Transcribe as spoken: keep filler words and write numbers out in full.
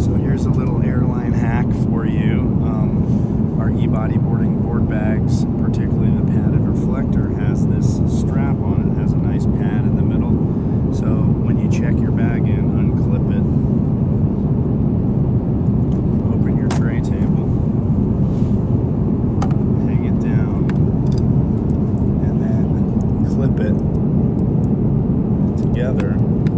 So here's a little airline hack for you. Um, our e-body boarding board bags, particularly the padded reflector, has this strap on it. It has a nice pad in the middle. So when you check your bag in, unclip it, open your tray table, hang it down, and then clip it together.